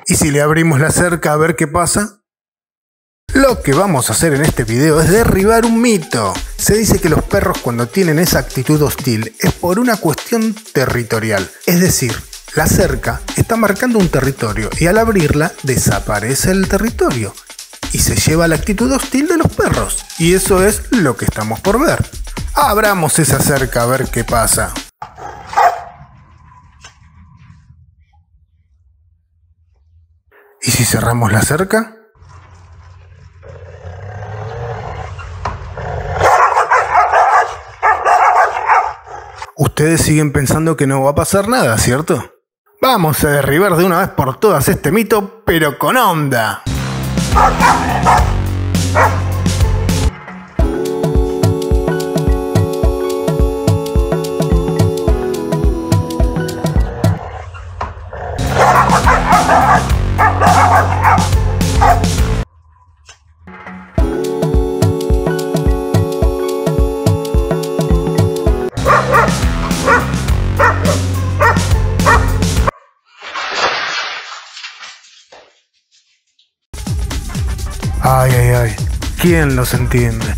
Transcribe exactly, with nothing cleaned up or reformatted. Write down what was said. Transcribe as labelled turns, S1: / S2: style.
S1: ¿Y si le abrimos la cerca a ver qué pasa? Lo que vamos a hacer en este video es derribar un mito. Se dice que los perros cuando tienen esa actitud hostil es por una cuestión territorial. Es decir, la cerca está marcando un territorio y al abrirla desaparece el territorio y se lleva la actitud hostil de los perros. Y eso es lo que estamos por ver. Abramos esa cerca a ver qué pasa. ¿Y si cerramos la cerca? Ustedes siguen pensando que no va a pasar nada, ¿cierto? Vamos a derribar de una vez por todas este mito, pero con onda. Ay, ay, ay, ¿quién los entiende?